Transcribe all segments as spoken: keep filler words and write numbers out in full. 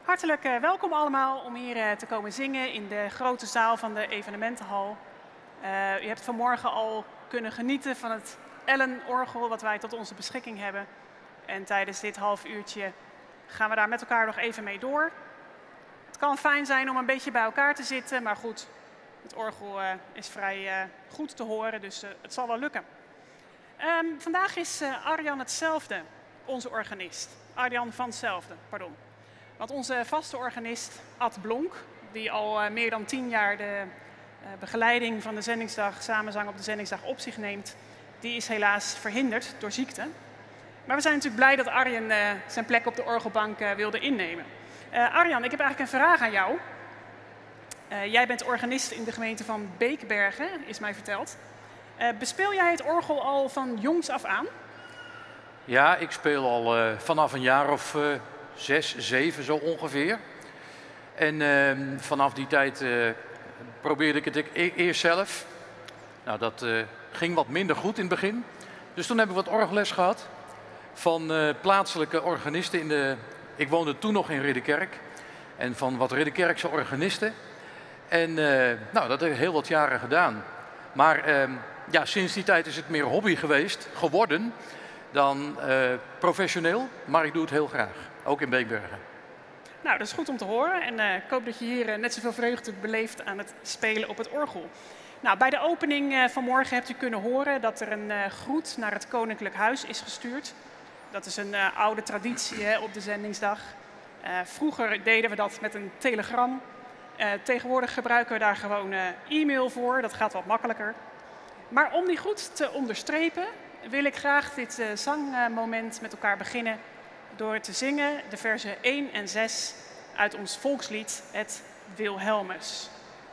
Hartelijk uh, welkom allemaal om hier uh, te komen zingen in de grote zaal van de evenementenhal. Uh, u hebt vanmorgen al kunnen genieten van het Ellen-orgel wat wij tot onze beschikking hebben. En tijdens dit half uurtje gaan we daar met elkaar nog even mee door. Het kan fijn zijn om een beetje bij elkaar te zitten, maar goed, het orgel uh, is vrij uh, goed te horen, dus uh, het zal wel lukken. Um, vandaag is uh, Arjan hetzelfde, onze organist. Arjan van hetzelfde, pardon. Want onze vaste organist, Ad Blonk, die al uh, meer dan tien jaar de uh, begeleiding van de zendingsdag, samenzang op de zendingsdag op zich neemt, die is helaas verhinderd door ziekte. Maar we zijn natuurlijk blij dat Arjan uh, zijn plek op de orgelbank uh, wilde innemen. Uh, Arjan, ik heb eigenlijk een vraag aan jou. Uh, jij bent organist in de gemeente van Beekbergen, is mij verteld. Uh, bespeel jij het orgel al van jongs af aan? Ja, ik speel al uh, vanaf een jaar of uh, zes, zeven zo ongeveer. En uh, vanaf die tijd uh, probeerde ik het e eerst zelf. Nou, dat uh, ging wat minder goed in het begin. Dus toen heb ik wat orgelles gehad van uh, plaatselijke organisten. In de, ik woonde toen nog in Ridderkerk. En van wat Ridderkerkse organisten. En uh, nou, dat heb ik heel wat jaren gedaan. Maar uh, ja, sinds die tijd is het meer hobby geweest, geworden, dan uh, professioneel. Maar ik doe het heel graag, ook in Beekbergen. Nou, dat is goed om te horen. En uh, ik hoop dat je hier uh, net zoveel vreugde beleeft aan het spelen op het orgel. Nou, bij de opening uh, van morgen hebt u kunnen horen dat er een uh, groet naar het Koninklijk Huis is gestuurd. Dat is een uh, oude traditie hè, op de zendingsdag. Uh, vroeger deden we dat met een telegram. Uh, tegenwoordig gebruiken we daar gewoon uh, e-mail voor. Dat gaat wat makkelijker. Maar om die groet te onderstrepen wil ik graag dit uh, zangmoment met elkaar beginnen door te zingen de versen één en zes uit ons volkslied Het Wilhelmus.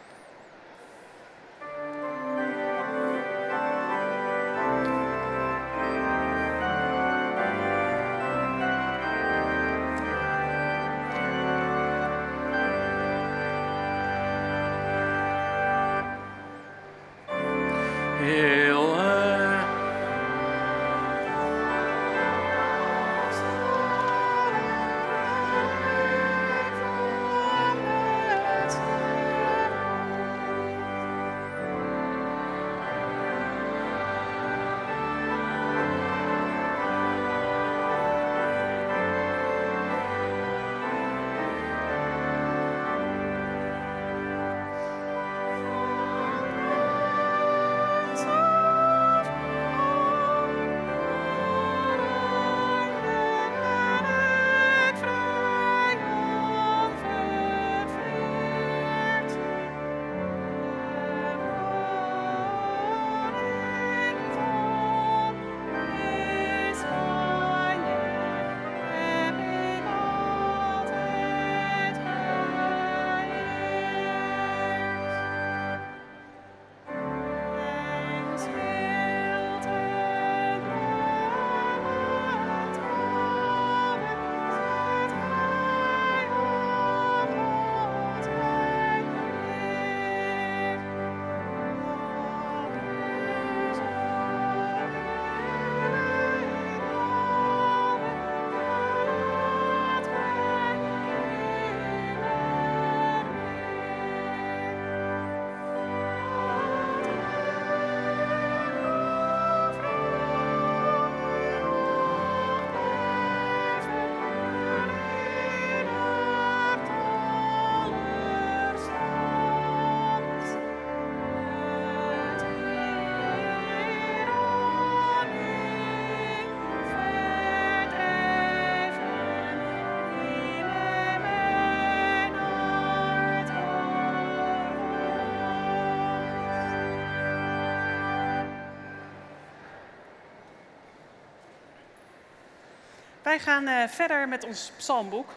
Wij gaan uh, verder met ons psalmboek.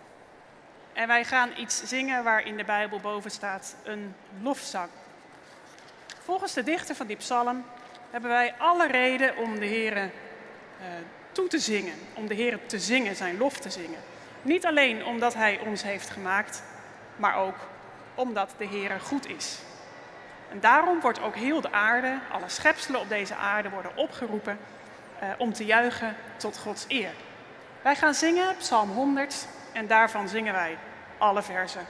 En wij gaan iets zingen waar in de Bijbel boven staat een lofzang. Volgens de dichter van die psalm hebben wij alle reden om de Heere uh, toe te zingen. Om de Heere te zingen, zijn lof te zingen. Niet alleen omdat Hij ons heeft gemaakt, maar ook omdat de Heere goed is. En daarom wordt ook heel de aarde, alle schepselen op deze aarde worden opgeroepen uh, om te juichen tot Gods eer. Wij gaan zingen Psalm honderd en daarvan zingen wij alle verzen.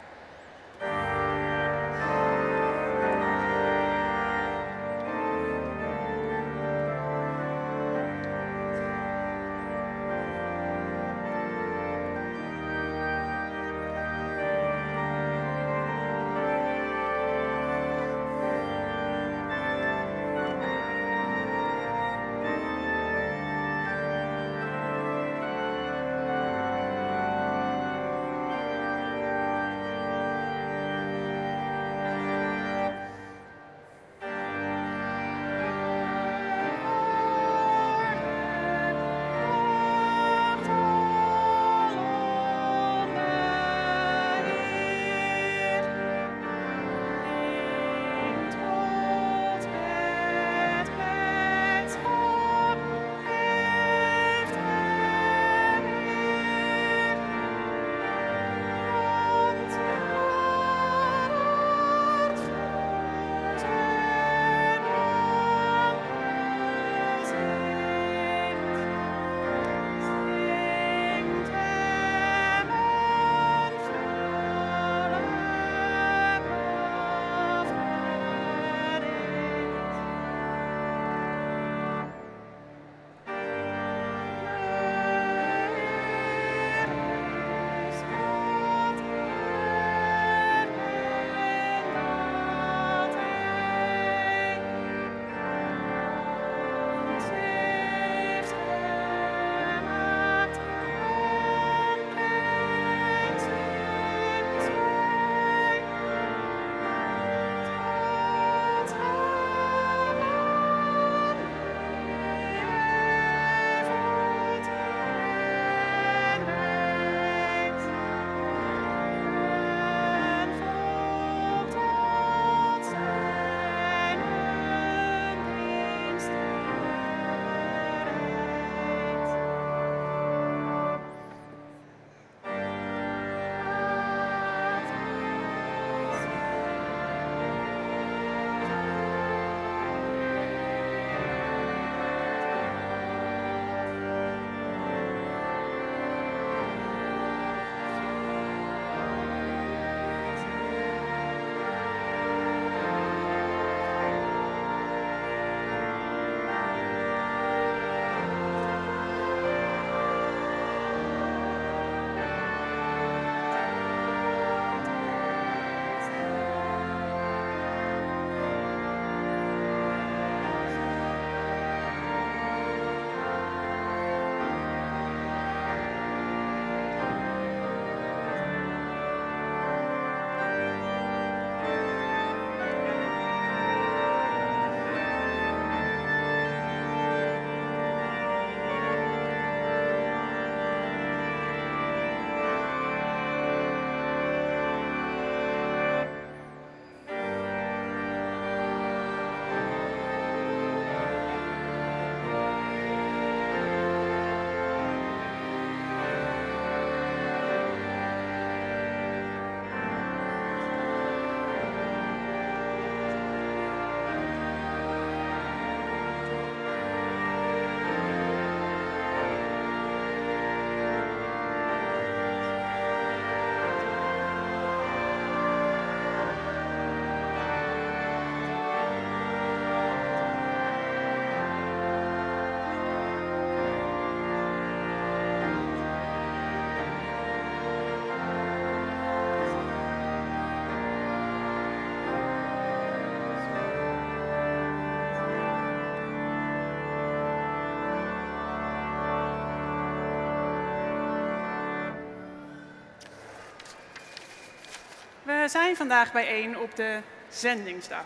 We zijn vandaag bijeen op de zendingsdag.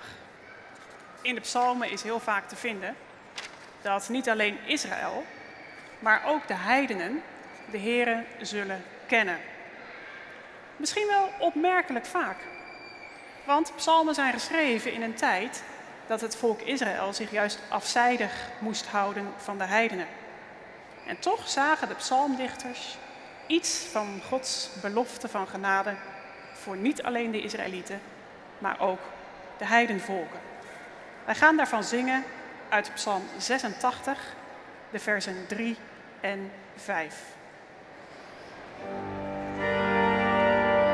In de psalmen is heel vaak te vinden dat niet alleen Israël, maar ook de heidenen de Here zullen kennen. Misschien wel opmerkelijk vaak. Want psalmen zijn geschreven in een tijd dat het volk Israël zich juist afzijdig moest houden van de heidenen. En toch zagen de psalmdichters iets van Gods belofte van genade voor niet alleen de Israëlieten, maar ook de heidenvolken. Wij gaan daarvan zingen uit Psalm zesentachtig, de versen drie en vijf.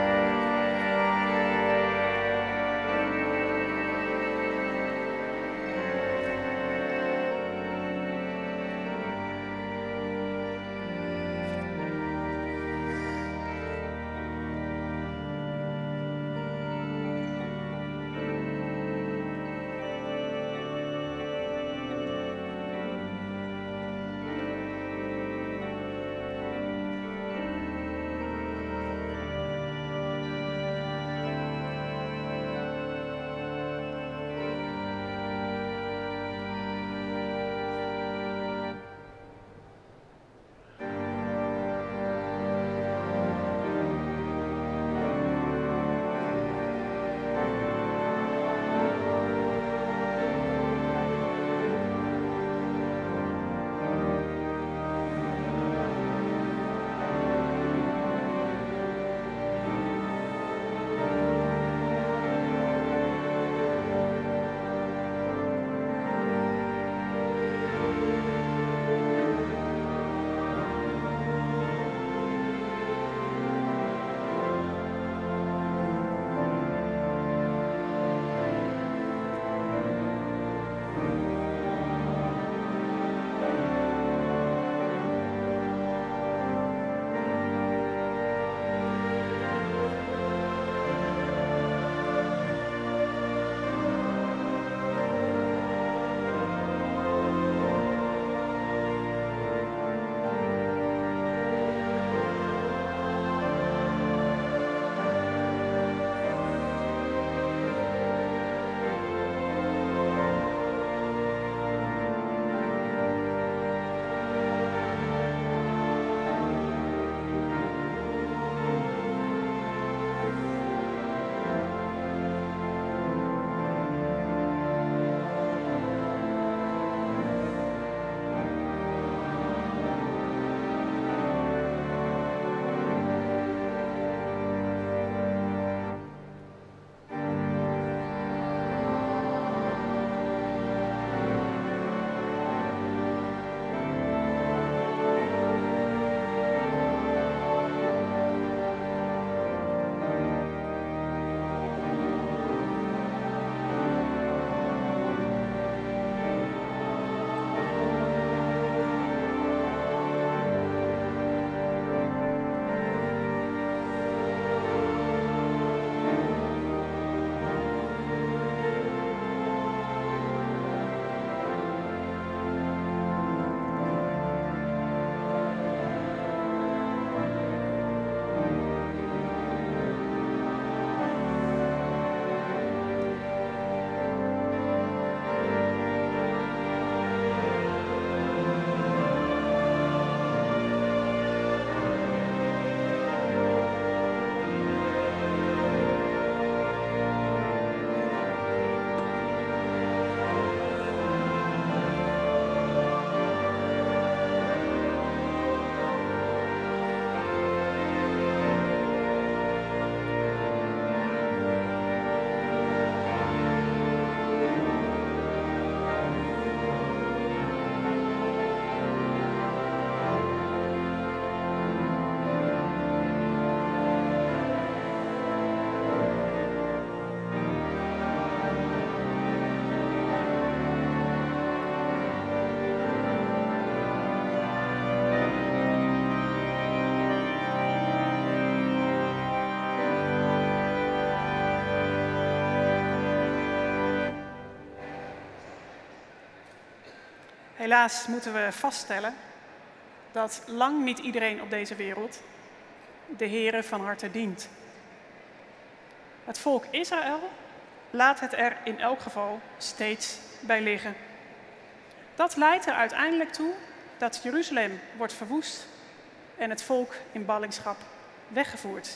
Helaas moeten we vaststellen dat lang niet iedereen op deze wereld de Heere van harte dient. Het volk Israël laat het er in elk geval steeds bij liggen. Dat leidt er uiteindelijk toe dat Jeruzalem wordt verwoest en het volk in ballingschap weggevoerd.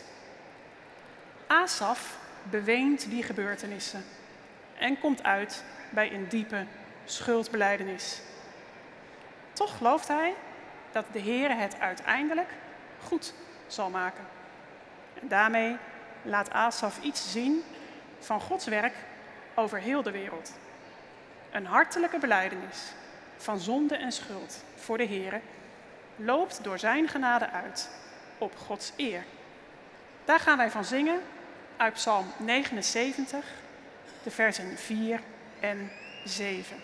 Asaf beweent die gebeurtenissen en komt uit bij een diepe schuldbelijdenis. Toch gelooft hij dat de Heere het uiteindelijk goed zal maken. En daarmee laat Asaf iets zien van Gods werk over heel de wereld. Een hartelijke belijdenis van zonde en schuld voor de Heere loopt door zijn genade uit op Gods eer. Daar gaan wij van zingen uit Psalm negenenzeventig, de versen vier en zeven.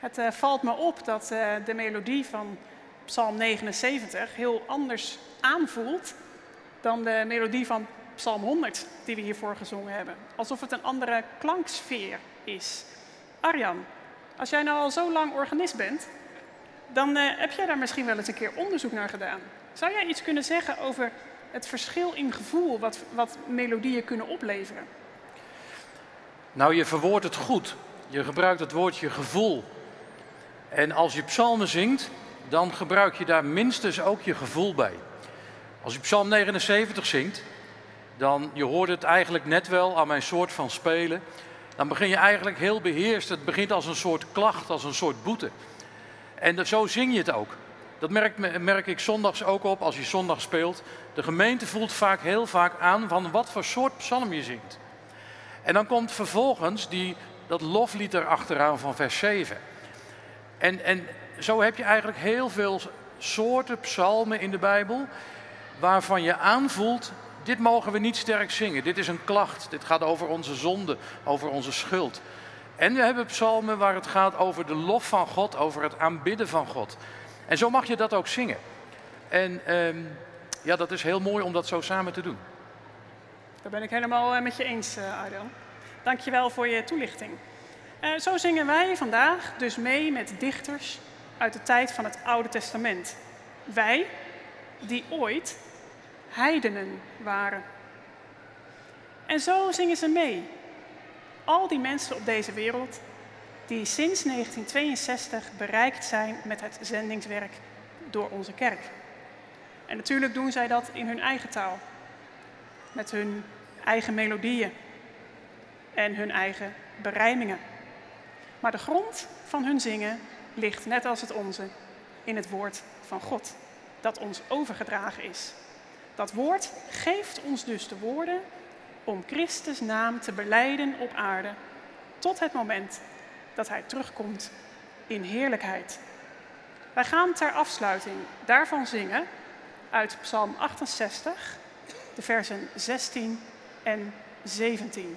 Het uh, valt me op dat uh, de melodie van Psalm negenenzeventig heel anders aanvoelt dan de melodie van Psalm honderd die we hiervoor gezongen hebben. Alsof het een andere klanksfeer is. Arjan, als jij nou al zo lang organist bent, dan uh, heb jij daar misschien wel eens een keer onderzoek naar gedaan. Zou jij iets kunnen zeggen over het verschil in gevoel wat, wat melodieën kunnen opleveren? Nou, je verwoordt het goed. Je gebruikt het woordje gevoel. En als je psalmen zingt, dan gebruik je daar minstens ook je gevoel bij. Als je Psalm negenenzeventig zingt, dan, je hoort het eigenlijk net wel aan mijn soort van spelen, dan begin je eigenlijk heel beheerst. Het begint als een soort klacht, als een soort boete. En zo zing je het ook. Dat merk, merk ik zondags ook op als je zondag speelt. De gemeente voelt vaak heel vaak aan van wat voor soort psalm je zingt. En dan komt vervolgens die, dat loflied erachteraan van vers zeven. En, en zo heb je eigenlijk heel veel soorten psalmen in de Bijbel waarvan je aanvoelt, dit mogen we niet sterk zingen. Dit is een klacht, dit gaat over onze zonde, over onze schuld. En we hebben psalmen waar het gaat over de lof van God, over het aanbidden van God. En zo mag je dat ook zingen. En um, ja, dat is heel mooi om dat zo samen te doen. Daar ben ik helemaal met je eens, uh, Arjan. Dank je wel voor je toelichting. Uh, zo zingen wij vandaag dus mee met dichters uit de tijd van het Oude Testament. Wij, die ooit heidenen waren. En zo zingen ze mee. Al die mensen op deze wereld die sinds negentien tweeënzestig bereikt zijn met het zendingswerk door onze kerk. En natuurlijk doen zij dat in hun eigen taal. Met hun eigen melodieën en hun eigen berijmingen. Maar de grond van hun zingen ligt, net als het onze, in het woord van God, dat ons overgedragen is. Dat woord geeft ons dus de woorden om Christus' naam te belijden op aarde, tot het moment dat hij terugkomt in heerlijkheid. Wij gaan ter afsluiting daarvan zingen uit Psalm achtenzestig, de versen zestien en zeventien.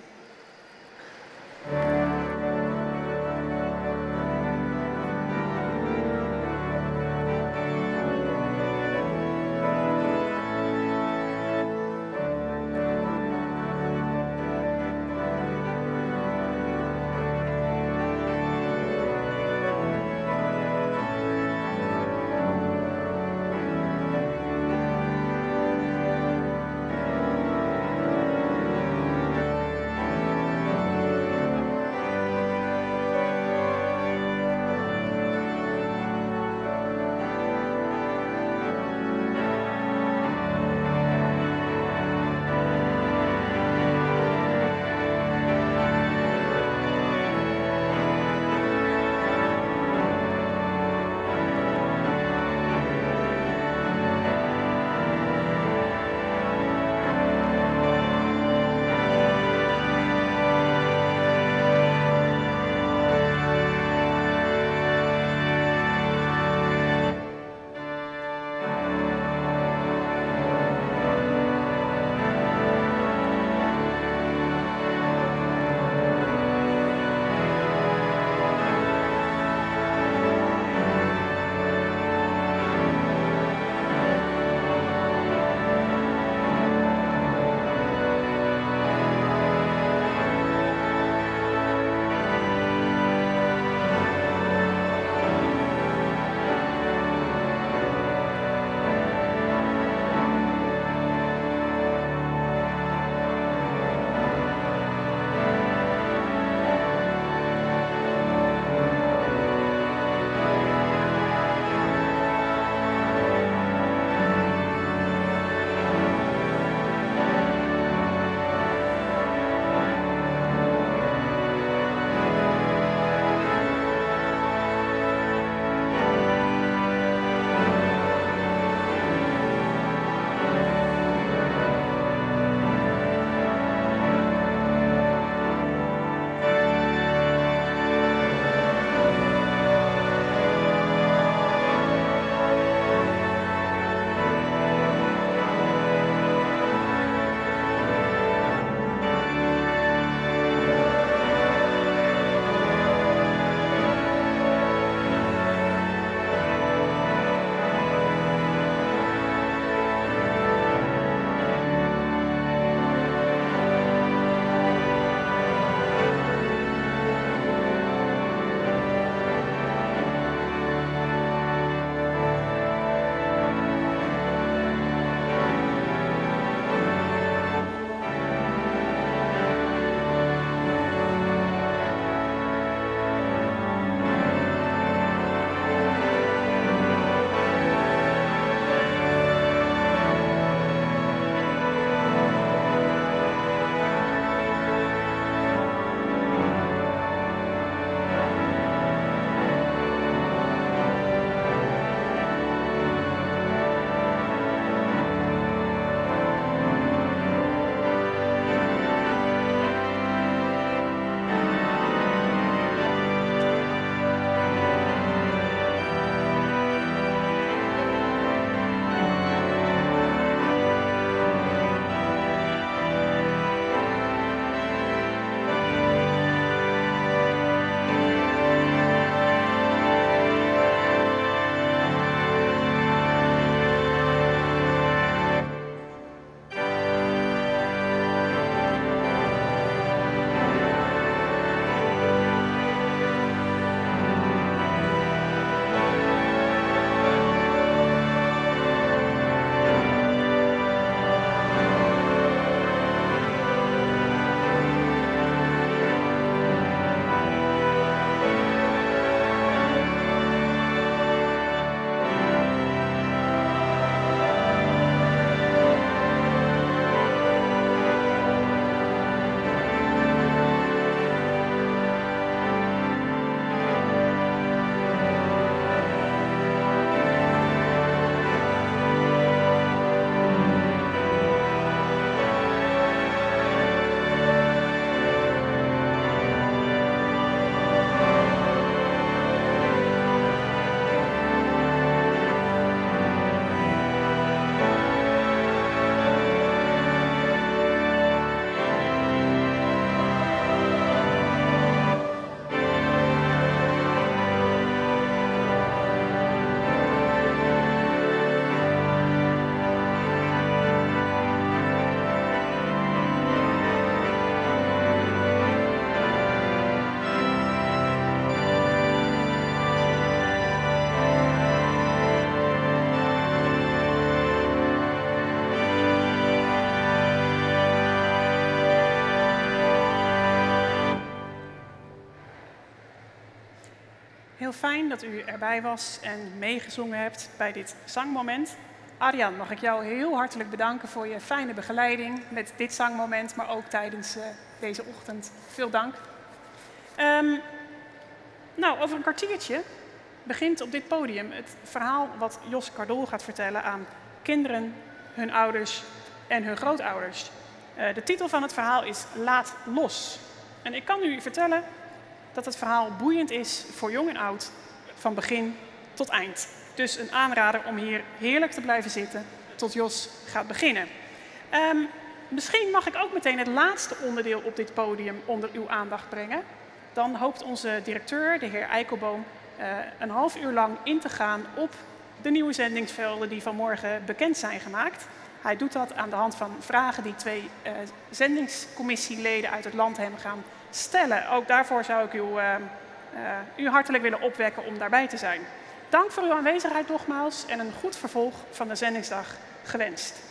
Heel fijn dat u erbij was en meegezongen hebt bij dit zangmoment. Arjan, mag ik jou heel hartelijk bedanken voor je fijne begeleiding met dit zangmoment, maar ook tijdens uh, deze ochtend. Veel dank. Um, nou, over een kwartiertje begint op dit podium het verhaal wat Jos Cardol gaat vertellen aan kinderen, hun ouders en hun grootouders. Uh, de titel van het verhaal is Laat los. En ik kan u vertellen dat het verhaal boeiend is voor jong en oud, van begin tot eind. Dus een aanrader om hier heerlijk te blijven zitten tot Jos gaat beginnen. Um, misschien mag ik ook meteen het laatste onderdeel op dit podium onder uw aandacht brengen. Dan hoopt onze directeur, de heer Eikelboom, uh, een half uur lang in te gaan op de nieuwe zendingsvelden die vanmorgen bekend zijn gemaakt. Hij doet dat aan de hand van vragen die twee uh, zendingscommissieleden uit het land hem gaan stellen. Ook daarvoor zou ik u, uh, uh, u hartelijk willen opwekken om daarbij te zijn. Dank voor uw aanwezigheid nogmaals en een goed vervolg van de zendingsdag gewenst.